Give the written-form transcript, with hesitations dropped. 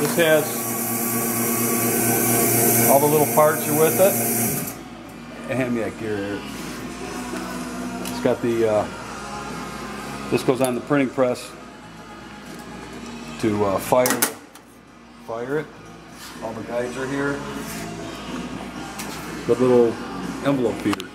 This has all the little parts are with it. And yeah, gear. It's got the, this goes on the printing press to fire it. All the guides are here. The little envelope feeder.